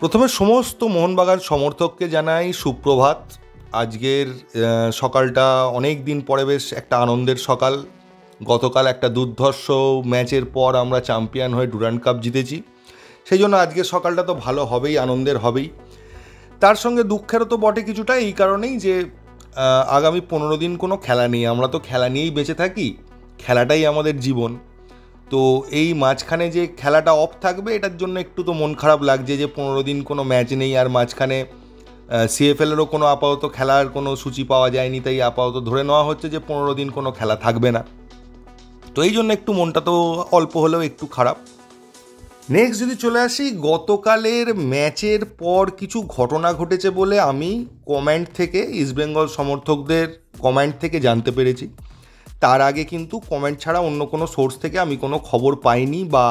প্রথমে সমস্ত মোহনবাগান সমর্থককে জানাই সুপ্রভাত। আজকের সকালটা অনেক দিন পরে বেশ একটা আনন্দের সকাল। গতকাল একটা দুর্ধর্ষ ম্যাচের পর আমরা চ্যাম্পিয়ন হয়ে ডুরান্ড কাপ জিতেছি, সেই জন্য আজকের সকালটা তো ভালো হবেই, আনন্দের হবেই। তার সঙ্গে দুঃখেরও তো বটে কিছুটা, এই কারণেই যে আগামী 15 দিন কোনো খেলা নেই। আমরা তো খেলা নিয়েই বেঁচে থাকি, খেলাটাই আমাদের জীবন। তো এই মাঝখানে যে খেলাটা অফ থাকবে, এটার জন্য একটু তো মন খারাপ লাগছে যে 15 দিন কোনো ম্যাচ নেই, আর মাঝখানে সিএফএলেরও কোনো আপাতত খেলার কোনো সূচি পাওয়া যায়নি, তাই আপাতত ধরে নেওয়া হচ্ছে যে 15 দিন কোনো খেলা থাকবে না। তো এই জন্য একটু মনটা তো অল্প হলেও একটু খারাপ। নেক্সট যদি চলে আসি, গতকালের ম্যাচের পর কিছু ঘটনা ঘটেছে বলে আমি কমেন্ট থেকে, ইস্টবেঙ্গল সমর্থকদের কমেন্ট থেকে জানতে পেরেছি। তার আগে কিন্তু কমেন্ট ছাড়া অন্য কোনো সোর্স থেকে আমি কোনো খবর পাইনি, বা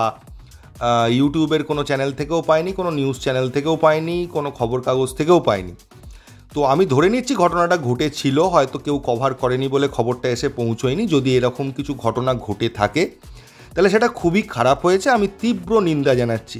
ইউটিউবের কোনো চ্যানেল থেকেও পাইনি, কোনো নিউজ চ্যানেল থেকেও পাইনি, কোনো খবর কাগজ থেকেও পাইনি। তো আমি ধরে নিচ্ছি ঘটনাটা ঘটেছিল, হয়তো কেউ কভার করেনি বলে খবরটা এসে পৌঁছয়নি। যদি এরকম কিছু ঘটনা ঘটে থাকে তাহলে সেটা খুবই খারাপ হয়েছে, আমি তীব্র নিন্দা জানাচ্ছি।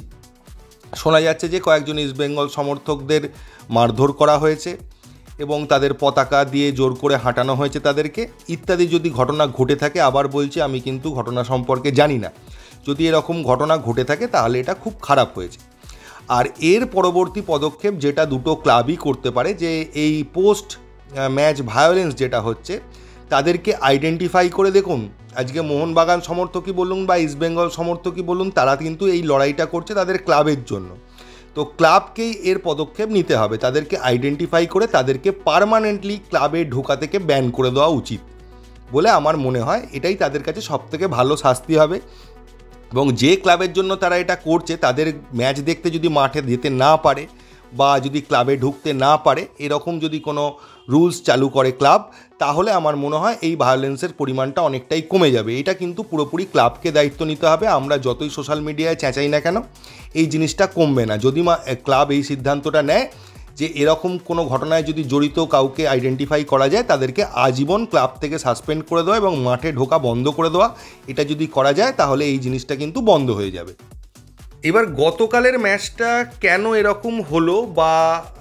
শোনা যাচ্ছে যে কয়েকজন ইস্টবেঙ্গল সমর্থকদের মারধর করা হয়েছে এবং তাদের পতাকা দিয়ে জোর করে হাঁটানো হয়েছে তাদেরকে, ইত্যাদি যদি ঘটনা ঘটে থাকে, আবার বলছি আমি কিন্তু ঘটনা সম্পর্কে জানি না, যদি এরকম ঘটনা ঘটে থাকে তাহলে এটা খুব খারাপ হয়েছে। আর এর পরবর্তী পদক্ষেপ যেটা দুটো ক্লাবই করতে পারে, যে এই পোস্ট ম্যাচ ভায়োলেন্স যেটা হচ্ছে তাদেরকে আইডেন্টিফাই করে দেখুন। আজকে মোহনবাগান সমর্থকই বলুন বা ইস্টবেঙ্গল সমর্থকই বলুন, তারা কিন্তু এই লড়াইটা করছে তাদের ক্লাবের জন্য। তো ক্লাবকেই এর পদক্ষেপ নিতে হবে, তাদেরকে আইডেন্টিফাই করে তাদেরকে পার্মানেন্টলি ক্লাবে ঢোকা থেকে ব্যান করে দেওয়া উচিত বলে আমার মনে হয়। এটাই তাদের কাছে সবথেকে ভালো শাস্তি হবে। এবং যে ক্লাবের জন্য তারা এটা করছে, তাদের ম্যাচ দেখতে যদি মাঠে যেতে না পারে বা যদি ক্লাবে ঢুকতে না পারে, এরকম যদি কোনো রুলস চালু করে ক্লাব, তাহলে আমার মনে হয় এই ভায়োলেন্সের পরিমাণটা অনেকটাই কমে যাবে। এটা কিন্তু পুরোপুরি ক্লাবকে দায়িত্ব নিতে হবে। আমরা যতই সোশ্যাল মিডিয়ায় চেঁচাই না কেন, এই জিনিসটা কমবে না। যদি ক্লাব এই সিদ্ধান্তটা নেয় যে এরকম কোনো ঘটনায় যদি জড়িত কাউকে আইডেন্টিফাই করা যায়, তাদেরকে আজীবন ক্লাব থেকে সাসপেন্ড করে দেওয়া এবং মাঠে ঢোকা বন্ধ করে দেওয়া, এটা যদি করা যায় তাহলে এই জিনিসটা কিন্তু বন্ধ হয়ে যাবে। এবার গতকালের ম্যাচটা কেন এরকম হলো, বা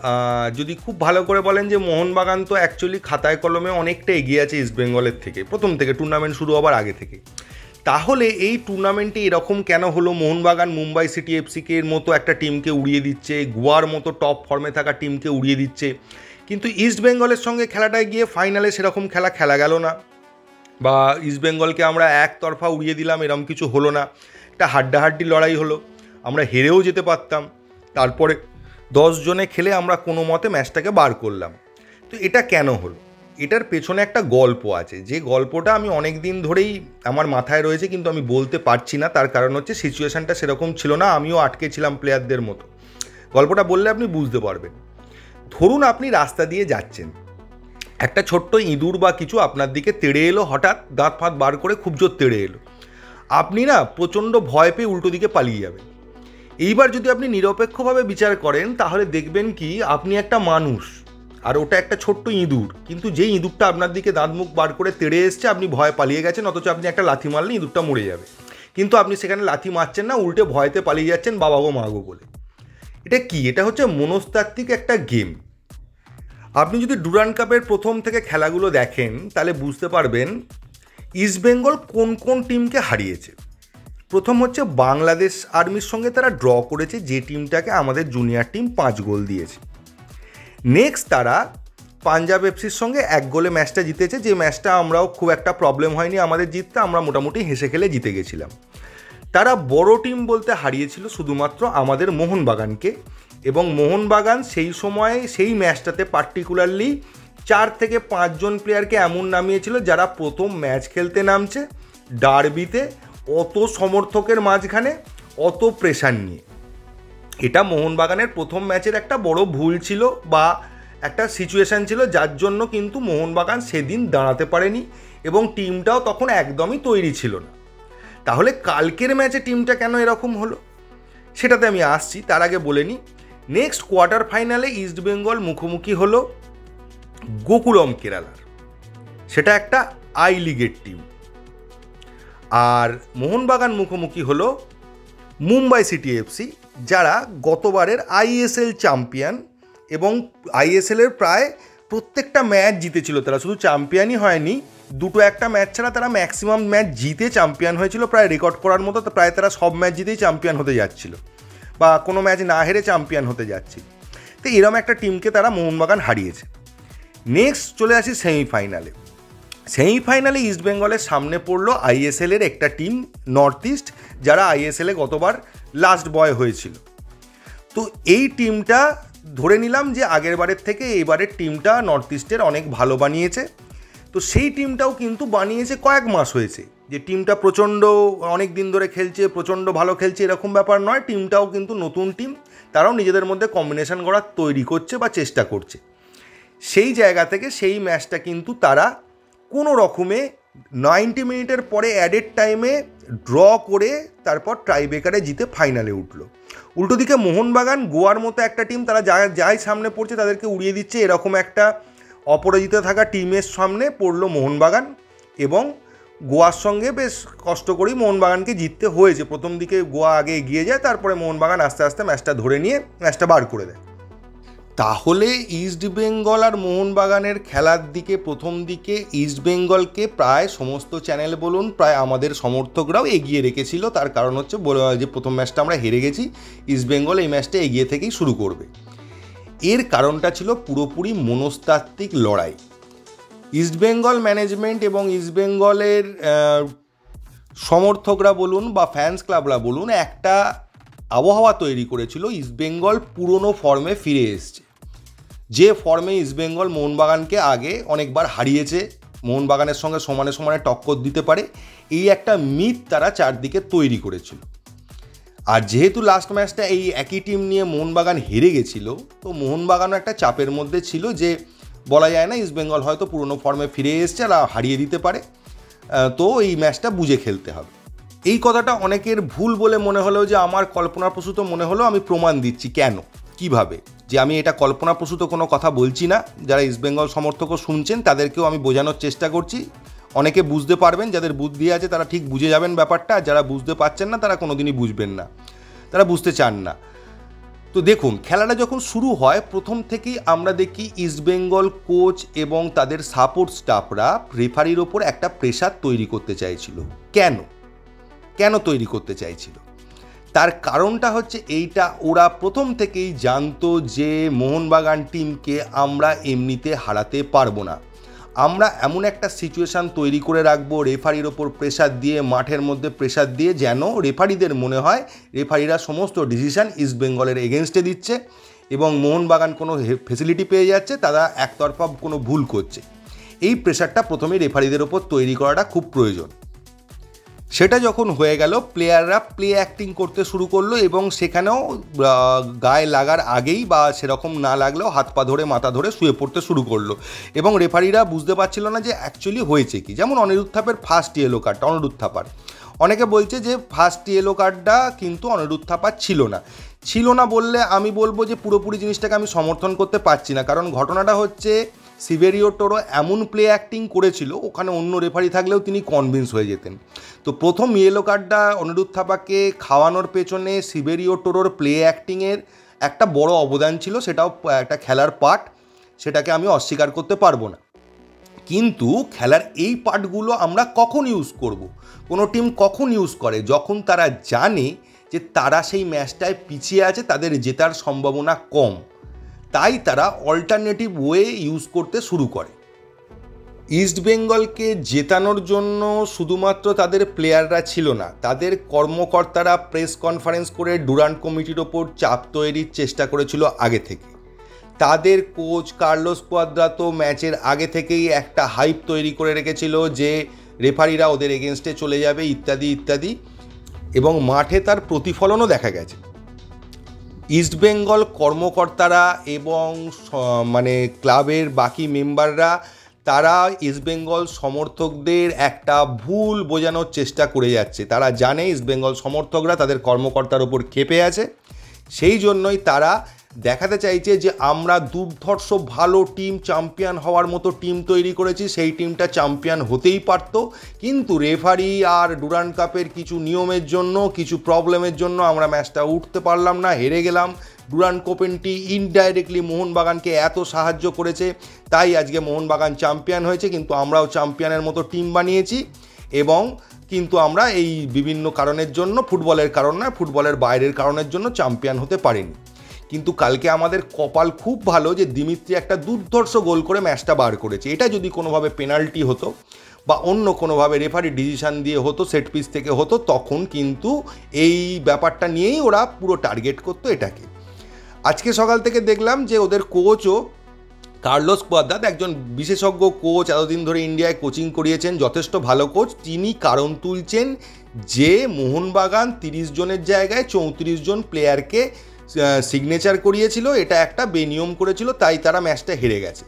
যদি খুব ভালো করে বলেন যে মোহনবাগান তো অ্যাকচুয়ালি খাতায় কলমে অনেকটা এগিয়ে আছে ইস্টবেঙ্গলের থেকে, প্রথম থেকে টুর্নামেন্ট শুরু হবার আগে থেকে। তাহলে এই টুর্নামেন্টে এরকম কেন হলো? মোহনবাগান মুম্বাই সিটি এফসিকে এর মতো একটা টিমকে উড়িয়ে দিচ্ছে, গোয়ার মতো টপ ফর্মে থাকা টিমকে উড়িয়ে দিচ্ছে, কিন্তু ইস্টবেঙ্গলের সঙ্গে খেলাটায় গিয়ে ফাইনালে সেরকম খেলা গেল না, বা ইস্টবেঙ্গলকে আমরা একতরফা উড়িয়ে দিলাম, এরকম কিছু হলো না। একটা হাড্ডাহাড্ডি লড়াই হলো, আমরা হেরেও যেতে পারতাম, তারপরে 10 জনে খেলে আমরা কোনো মতে ম্যাচটাকে বার করলাম। তো এটা কেন হলো? এটার পেছনে একটা গল্প আছে, যে গল্পটা আমি অনেক দিন ধরেই আমার মাথায় রয়েছে, কিন্তু আমি বলতে পারছি না। তার কারণ হচ্ছে সিচুয়েশানটা সেরকম ছিল না, আমিও আটকে ছিলাম প্লেয়ারদের মতো। গল্পটা বললে আপনি বুঝতে পারবেন। ধরুন আপনি রাস্তা দিয়ে যাচ্ছেন, একটা ছোট্ট ইঁদুর বা কিছু আপনার দিকে তেড়ে এলো, হঠাৎ দাঁত ফাঁত বার করে খুব জোর তেড়ে এলো। আপনি না প্রচণ্ড ভয় পেয়ে উল্টো দিকে পালিয়ে যাবেন। এইবার যদি আপনি নিরপেক্ষভাবে বিচার করেন, তাহলে দেখবেন কি আপনি একটা মানুষ আর ওটা একটা ছোট্ট ইঁদুর, কিন্তু যেই ইঁদুরটা আপনার দিকে দাঁত মুখ বার করে তেড়ে এসছে, আপনি ভয় পালিয়ে গেছেন, অথচ আপনি একটা লাথি মারলে ইঁদুরটা মরে যাবে, কিন্তু আপনি সেখানে লাথি মারছেন না, উল্টে ভয়তে পালিয়ে যাচ্ছেন বাবা গো মা গো বলে। এটা কি? এটা হচ্ছে মনস্তাত্ত্বিক একটা গেম। আপনি যদি ডুরান্ড কাপের প্রথম থেকে খেলাগুলো দেখেন, তাহলে বুঝতে পারবেন ইস্টবেঙ্গল কোন কোন টিমকে হারিয়েছে। প্রথম হচ্ছে বাংলাদেশ আর্মির সঙ্গে তারা ড্র করেছে, যে টিমটাকে আমাদের জুনিয়র টিম 5 গোল দিয়েছে। নেক্সট তারা পাঞ্জাব এফসির সঙ্গে 1 গোলে ম্যাচটা জিতেছে, যে ম্যাচটা আমরাও খুব একটা প্রবলেম হয়নি আমাদের জিততে, আমরা মোটামুটি হেসে খেলে জিতে গেছিলাম। তারা বড় টিম বলতে হারিয়েছিল শুধুমাত্র আমাদের মোহনবাগানকে, এবং মোহনবাগান সেই সময়ে সেই ম্যাচটাতে পার্টিকুলারলি 4 থেকে 5 জন প্লেয়ারকে এমন নামিয়েছিল যারা প্রথম ম্যাচ খেলতে নামছে ডার্বিতে, অত সমর্থকের মাঝখানে, অত প্রেশার নিয়ে। এটা মোহনবাগানের প্রথম ম্যাচের একটা বড় ভুল ছিল, বা একটা সিচুয়েশান ছিল, যার জন্য কিন্তু মোহনবাগান সেদিন দাঁড়াতে পারেনি, এবং টিমটাও তখন একদমই তৈরি ছিল না। তাহলে কালকের ম্যাচে টিমটা কেন এরকম হলো সেটাতে আমি আসছি, তার আগে বলে নিই। নেক্সট কোয়ার্টার ফাইনালে ইস্টবেঙ্গল মুখোমুখি হলো গোকুলম কেরালার, সেটা একটা আই লিগের টিম। আর মোহনবাগান মুখোমুখি হলো মুম্বাই সিটি এফসি, যারা গতবারের আইএসএল চ্যাম্পিয়ন এবং আইএসএলের প্রায় প্রত্যেকটা ম্যাচ জিতেছিল। তারা শুধু চ্যাম্পিয়নই হয়নি, দুটো একটা ম্যাচ ছাড়া তারা ম্যাক্সিমাম ম্যাচ জিতে চ্যাম্পিয়ন হয়েছিল, প্রায় রেকর্ড করার মতো। প্রায় তারা সব ম্যাচ জিতেই চ্যাম্পিয়ন হতে যাচ্ছিল বা কোনো ম্যাচ না হেরে চ্যাম্পিয়ন হতে যাচ্ছিল। তো এরকম একটা টিমকে তারা মোহনবাগান হারিয়েছে। নেক্সট চলে আসি সেমিফাইনালে। সেমিফাইনালে ইস্টবেঙ্গলের সামনে পড়লো আইএসএলের একটা টিম নর্থ ইস্ট, যারা আইএসএলে গতবার লাস্ট বয় হয়েছিল। তো এই টিমটা ধরে নিলাম যে আগের বারের থেকে এইবারের টিমটা নর্থ ইস্টের অনেক ভালো বানিয়েছে। তো সেই টিমটাও কিন্তু বানিয়েছে কয়েক মাস হয়েছে, যে টিমটা প্রচণ্ড অনেক দিন ধরে খেলছে, প্রচণ্ড ভালো খেলছে এরকম ব্যাপার নয়। টিমটাও কিন্তু নতুন টিম, তারাও নিজেদের মধ্যে কম্বিনেশন করার তৈরি করছে বা চেষ্টা করছে। সেই জায়গা থেকে সেই ম্যাচটা কিন্তু তারা কোনো রকমে 90 মিনিটের পরে অ্যাডেড টাইমে ড্র করে তারপর টাইব্রেকারে জিতে ফাইনালে উঠলো। উল্টো দিকে মোহনবাগান গোয়ার মতো একটা টিম, তারা যাই সামনে পড়ছে তাদেরকে উড়িয়ে দিচ্ছে, এরকম একটা অপরাজিত থাকা টিমের সামনে পড়লো মোহনবাগান। এবং গোয়ার সঙ্গে বেশ কষ্ট করেই মোহনবাগানকে জিততে হয়েছে। প্রথম দিকে গোয়া আগে এগিয়ে যায়, তারপরে মোহনবাগান আস্তে আস্তে ম্যাচটা ধরে নিয়ে ম্যাচটা বার করে দেয়। তাহলে ইস্টবেঙ্গল আর মোহনবাগানের খেলার দিকে প্রথম দিকে ইস্টবেঙ্গলকে প্রায় সমস্ত চ্যানেল বলুন, প্রায় আমাদের সমর্থকরাও এগিয়ে রেখেছিল। তার কারণ হচ্ছে যে প্রথম ম্যাচটা আমরা হেরে গেছি, ইস্টবেঙ্গল এই ম্যাচটা এগিয়ে থেকেই শুরু করবে। এর কারণটা ছিল পুরোপুরি মনস্তাত্ত্বিক লড়াই। ইস্টবেঙ্গল ম্যানেজমেন্ট এবং ইস্টবেঙ্গলের সমর্থকরা বলুন বা ফ্যান্স ক্লাবরা বলুন, একটা আবহাওয়া তৈরি করেছিল ইস্টবেঙ্গল পুরনো ফর্মে ফিরে এসছে। যে ফর্মে ইস্টবেঙ্গল মোহনবাগানকে আগে অনেকবার হারিয়েছে, মোহনবাগানের সঙ্গে সমানে সমানে টক্কর দিতে পারে, এই একটা মিথ তারা চারদিকে তৈরি করেছিল। আর যেহেতু লাস্ট ম্যাচটা এই একই টিম নিয়ে মোহনবাগান হেরে গেছিল, তো মোহনবাগানও একটা চাপের মধ্যে ছিল যে বলা যায় না ইস্টবেঙ্গল হয়তো পুরনো ফর্মে ফিরে এসছে আর হারিয়ে দিতে পারে, তো এই ম্যাচটা বুঝে খেলতে হবে। এই কথাটা অনেকের ভুল বলে মনে হলেও, যে আমার কল্পনাপ্রসূত মনে হলেও আমি প্রমাণ দিচ্ছি কেন, কিভাবে, যে আমি এটা কল্পনাপ্রসূত কোনো কথা বলছি না। যারা ইস্টবেঙ্গল সমর্থকও শুনছেন তাদেরকেও আমি বোঝানোর চেষ্টা করছি। অনেকে বুঝতে পারবেন, যাদের বুদ্ধি আছে তারা ঠিক বুঝে যাবেন ব্যাপারটা, আর যারা বুঝতে পারছেন না তারা কোনোদিনই বুঝবেন না, তারা বুঝতে চান না। তো দেখুন, খেলাটা যখন শুরু হয় প্রথম থেকেই আমরা দেখি ইস্টবেঙ্গল কোচ এবং তাদের সাপোর্ট স্টাফরা রেফারির ওপর একটা প্রেশার তৈরি করতে চাইছিল। কেন তৈরি করতে চাইছিল? তার কারণটা হচ্ছে এইটা, ওরা প্রথম থেকেই জানতো যে মোহনবাগান টিমকে আমরা এমনিতে হারাতে পারবো না। আমরা এমন একটা সিচুয়েশান তৈরি করে রাখবো রেফারির ওপর প্রেশার দিয়ে, মাঠের মধ্যে প্রেশার দিয়ে, যেন রেফারিদের মনে হয় রেফারিরা সমস্ত ডিসিশান ইস্টবেঙ্গলের এগেনস্টে দিচ্ছে এবং মোহনবাগান কোনো ফেসিলিটি পেয়ে যাচ্ছে, তারা একতরফা কোনো ভুল করছে। এই প্রেশারটা প্রথমেই রেফারিদের ওপর তৈরি করাটা খুব প্রয়োজন। সেটা যখন হয়ে গেল, প্লেয়াররা প্লে অ্যাক্টিং করতে শুরু করলো এবং সেখানেও গায়ে লাগার আগেই বা সেরকম না লাগলেও হাত পা ধরে মাথা ধরে শুয়ে পড়তে শুরু করলো এবং রেফারিরা বুঝতে পারছিল না যে অ্যাকচুয়ালি হয়েছে কি। যেমন অনিরুদ্ধ থাপার ফার্স্ট ইয়েলো কার্ডটা, অনিরুদ্ধ থাপার অনেকে বলছে যে ফার্স্ট ইয়েলো কার্ডটা কিন্তু অনিরুদ্ধ থাপার ছিল না বললে আমি বলবো যে পুরোপুরি জিনিসটাকে আমি সমর্থন করতে পারছি না। কারণ ঘটনাটা হচ্ছে সিভেরিও টোরো এমন প্লে অ্যাক্টিং করেছিল, ওখানে অন্য রেফারি থাকলেও তিনি কনভিন্স হয়ে যেতেন। তো প্রথম ইয়েলো কার্ডটা অনিরুদ্ধ থাপাকে খাওয়ানোর পেছনে সিভেরিও টোরোর প্লে অ্যাক্টিংয়ের একটা বড় অবদান ছিল, সেটাও একটা খেলার পার্ট, সেটাকে আমি অস্বীকার করতে পারবো না। কিন্তু খেলার এই পার্টগুলো আমরা কখন ইউজ করব? কোনো টিম কখন ইউজ করে? যখন তারা জানে যে তারা সেই ম্যাচটায় পিছিয়ে আছে, তাদের জেতার সম্ভাবনা কম, তাই তারা অল্টারনেটিভ ওয়ে ইউজ করতে শুরু করে। ইস্টবেঙ্গলকে জেতানোর জন্য শুধুমাত্র তাদের প্লেয়াররা ছিল না, তাদের কর্মকর্তারা প্রেস কনফারেন্স করে ডুরান্ট কমিটির ওপর চাপ তৈরির চেষ্টা করেছিল আগে থেকে। তাদের কোচ কার্লোস কোয়াদ্রাতো ম্যাচের আগে থেকেই একটা হাইপ তৈরি করে রেখেছিল যে রেফারিরা ওদের এগেনস্টে চলে যাবে ইত্যাদি ইত্যাদি, এবং মাঠে তার প্রতিফলনও দেখা গেছে। ইস্টবেঙ্গল কর্মকর্তারা এবং ক্লাবের বাকি মেম্বাররা, তারা ইস্টবেঙ্গল সমর্থকদের একটা ভুল বোঝানোর চেষ্টা করে যাচ্ছে। তারা জানে ইস্টবেঙ্গল সমর্থকরা তাদের কর্মকর্তার ওপর ক্ষেপে আছে, সেই জন্যই তারা দেখাতে চাইছে যে আমরা দুর্ধর্ষ ভালো টিম, চ্যাম্পিয়ন হওয়ার মতো টিম তৈরি করেছি, সেই টিমটা চ্যাম্পিয়ন হতেই পারত, কিন্তু রেফারি আর ডুরান্ড কাপের কিছু নিয়মের জন্য, কিছু প্রবলেমের জন্য আমরা ম্যাচটা উঠতে পারলাম না, হেরে গেলাম। ডুরান্ড কোপেনটি ইনডাইরেক্টলি মোহনবাগানকে এত সাহায্য করেছে, তাই আজকে মোহনবাগান চ্যাম্পিয়ন হয়েছে, কিন্তু আমরাও চ্যাম্পিয়নের মতো টিম বানিয়েছি। এবং কিন্তু আমরা এই বিভিন্ন কারণের জন্য, ফুটবলের কারণ নয়, ফুটবলের বাইরের কারণের জন্য চ্যাম্পিয়ন হতে পারিনি। কিন্তু কালকে আমাদের কপাল খুব ভালো যে দিমিত্রি একটা দুর্ধর্ষ গোল করে ম্যাচটা বার করেছে। এটা যদি কোনোভাবে পেনাল্টি হতো বা অন্য কোনোভাবে রেফারি ডিসিশন দিয়ে হতো, সেট পিস থেকে হতো, তখন কিন্তু এই ব্যাপারটা নিয়েই ওরা পুরো টার্গেট করতো এটাকে। আজকে সকাল থেকে দেখলাম যে ওদের কোচও কার্লোস কোয়াদ্রাদো, একজন বিশেষজ্ঞ কোচ, এতদিন ধরে ইন্ডিয়ায় কোচিং করিয়েছেন, যথেষ্ট ভালো কোচ, তিনি কারণ তুলছেন যে মোহনবাগান 30 জনের জায়গায় 34 জন প্লেয়ারকে সিগনেচার করিয়েছিল, এটা একটা বেনিয়ম করেছিল, তাই তারা ম্যাচটা হেরে গেছে।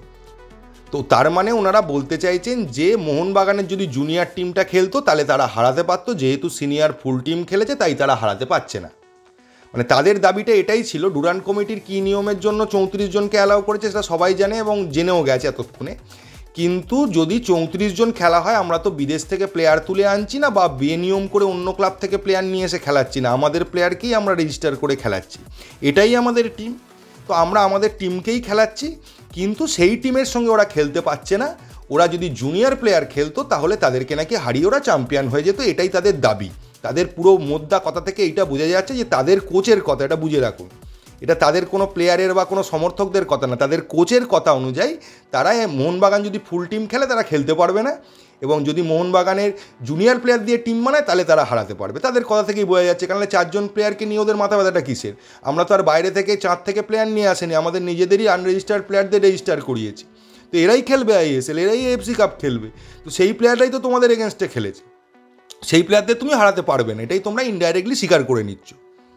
তো তার মানে ওনারা বলতে চাইছেন যে মোহনবাগানের যদি জুনিয়র টিমটা খেলতো তাহলে তারা হারাতে পারতো, যেহেতু সিনিয়র ফুল টিম খেলেছে তাই তারা হারাতে পারছে না। মানে তাদের দাবিটা এটাই ছিল। ডুরান্ড কমিটির কী নিয়মের জন্য 34 জনকে অ্যালাউ করেছে সেটা সবাই জানে এবং জেনেও গেছে এতক্ষণে, কিন্তু যদি 34 জন খেলা হয়, আমরা তো বিদেশ থেকে প্লেয়ার তুলে আনছি না বা বেনিয়ম করে অন্য ক্লাব থেকে প্লেয়ার নিয়ে এসে খেলাচ্ছি না, আমাদের প্লেয়ারকেই আমরা রেজিস্টার করে খেলাচ্ছি, এটাই আমাদের টিম। তো আমরা আমাদের টিমকেই খেলাচ্ছি, কিন্তু সেই টিমের সঙ্গে ওরা খেলতে পারছে না। ওরা যদি জুনিয়র প্লেয়ার খেলতো তাহলে তাদেরকে নাকি হারিয়ে ওরা চ্যাম্পিয়ন হয়ে যেত, এটাই তাদের দাবি। তাদের পুরো মোদ্দা কথা থেকে এইটা বোঝা যাচ্ছে যে তাদের কোচের কথা, এটা বুঝে রাখুন, এটা তাদের কোনো প্লেয়ারের বা কোনো সমর্থকদের কথা না, তাদের কোচের কথা অনুযায়ী তারা মোহনবাগান যদি ফুল টিম খেলে তারা খেলতে পারবে না, এবং যদি মোহনবাগানের জুনিয়র প্লেয়ার দিয়ে টিম বানায় তাহলে তারা হারাতে পারবে। তাদের কথা থেকেই বোঝা যাচ্ছে, কারণ 4 জন প্লেয়ারকে নিয়ে ওদের মাথা ব্যথাটা কিসের? আমরা তো আর বাইরে থেকে চাঁদ থেকে প্লেয়ার নিয়ে আসেনি, আমাদের নিজেদেরই আনরেজিস্টার্ড প্লেয়ারদের রেজিস্টার করিয়েছি। তো এরাই খেলবে আইএসএল, এরাই এফসি কাপ খেলবে, তো সেই প্লেয়াররাই তো তোমাদের এগেনস্টে খেলেছে, সেই প্লেয়ারদের তুমি হারাতে পারবে না, এটাই তোমরা ইনডাইরেক্টলি স্বীকার করে নিচ্ছ।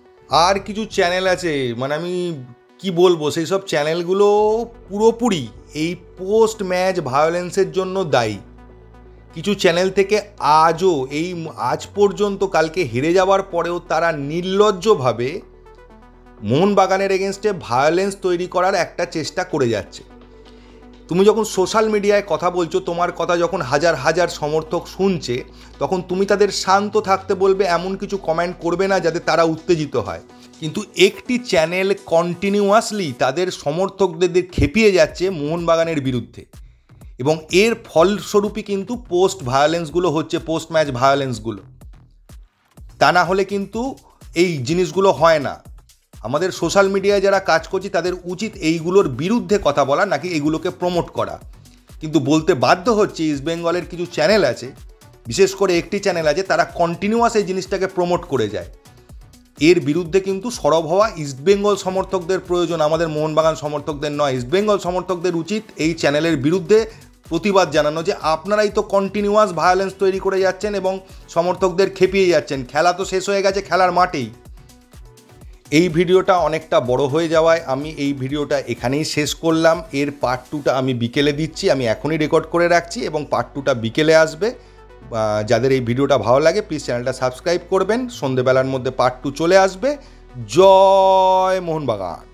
আর কিছু চ্যানেল আছে, মানে আমি কি বলবো, সেই সব চ্যানেলগুলো পুরোপুরি এই পোস্ট ম্যাচ ভায়োলেন্সের জন্য দায়ী। কিছু চ্যানেল থেকে আজ পর্যন্ত, কালকে হেরে যাওয়ার পরেও তারা নির্লজ্জভাবে মোহনবাগানের এগেনস্টে ভায়োলেন্স তৈরি করার একটা চেষ্টা করে যাচ্ছে। তুমি যখন সোশ্যাল মিডিয়ায় কথা বলছো, তোমার কথা যখন হাজার হাজার সমর্থক শুনছে, তখন তুমি তাদের শান্ত থাকতে বলবে, এমন কিছু কমেন্ট করবে না যাতে তারা উত্তেজিত হয়। কিন্তু একটি চ্যানেল কন্টিনিউয়াসলি তাদের সমর্থকদের খেপিয়ে যাচ্ছে মোহনবাগানের বিরুদ্ধে, এবং এর ফলস্বরূপই কিন্তু পোস্ট ভায়োলেন্সগুলো হচ্ছে, পোস্ট ম্যাচ ভায়োলেন্সগুলো। তা না হলে কিন্তু এই জিনিসগুলো হয় না। আমাদের সোশ্যাল মিডিয়ায় যারা কাজ করছি তাদের উচিত এইগুলোর বিরুদ্ধে কথা বলা, নাকি এগুলোকে প্রমোট করা। কিন্তু বলতে বাধ্য হচ্ছে, ইস্টবেঙ্গলের কিছু চ্যানেল আছে, বিশেষ করে একটি চ্যানেল আছে, তারা কন্টিনিউয়াস এই জিনিসটাকে প্রমোট করে যায়। এর বিরুদ্ধে কিন্তু সরব হওয়া ইস্টবেঙ্গল সমর্থকদের প্রয়োজন, আমাদের মোহনবাগান সমর্থকদের নয়। ইস্টবেঙ্গল সমর্থকদের উচিত এই চ্যানেলের বিরুদ্ধে প্রতিবাদ জানানো, যে আপনারাই তো কন্টিনিউয়াস ভায়োলেন্স তৈরি করে যাচ্ছেন এবং সমর্থকদের খেপিয়ে যাচ্ছেন। খেলা তো শেষ হয়ে গেছে খেলার মাঠেই। এই ভিডিওটা অনেকটা বড় হয়ে যাওয়ায় আমি এই ভিডিওটা এখানেই শেষ করলাম। এর পার্ট 2টা আমি বিকেলে দিচ্ছি, আমি এখনই রেকর্ড করে রাখছি এবং পার্ট 2টা বিকেলে আসবে। যাদের এই ভিডিওটা ভালো লাগে প্লিজ চ্যানেলটা সাবস্ক্রাইব করবেন। সন্ধেবেলার মধ্যে পার্ট 2 চলে আসবে। জয় মোহনবাগান।